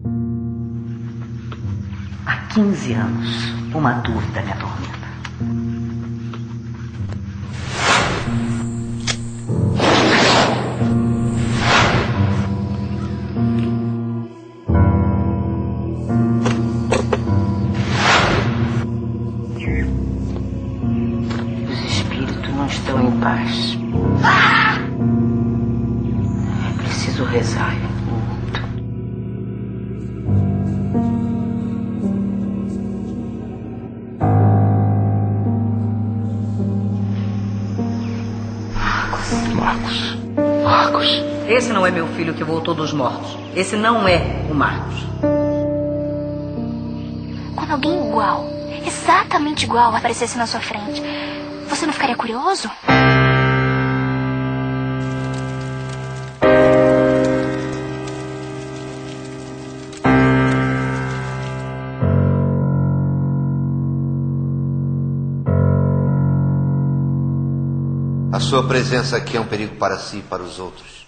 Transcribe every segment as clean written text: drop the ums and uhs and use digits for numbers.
Há 15 anos, uma dúvida me atormenta. Os espíritos não estão em paz. É preciso rezar muito. Marcos. Esse não é meu filho que voltou dos mortos. Esse não é o Marcos. Quando alguém igual, exatamente igual, aparecesse na sua frente, você não ficaria curioso? A sua presença aqui é um perigo para si e para os outros.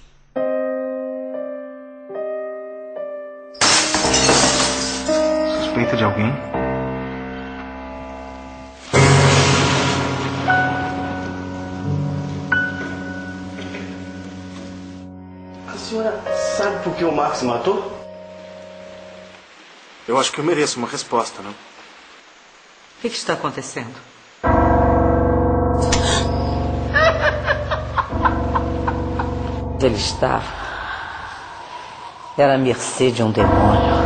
Suspeita de alguém? A senhora sabe por que o Marcos se matou? Eu acho que eu mereço uma resposta, não? O que está acontecendo? Ele estava... Era à mercê de um demônio.